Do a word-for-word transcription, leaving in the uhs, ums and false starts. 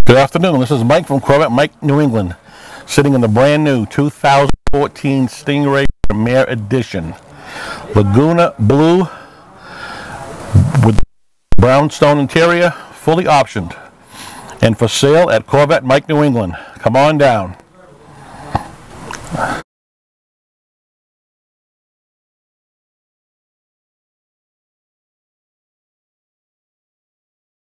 Good afternoon, this is Mike from Corvette Mike, New England, sitting in the brand new two thousand fourteen Stingray Premier Edition. Laguna Blue with brownstone interior, fully optioned, and for sale at Corvette Mike, New England. Come on down.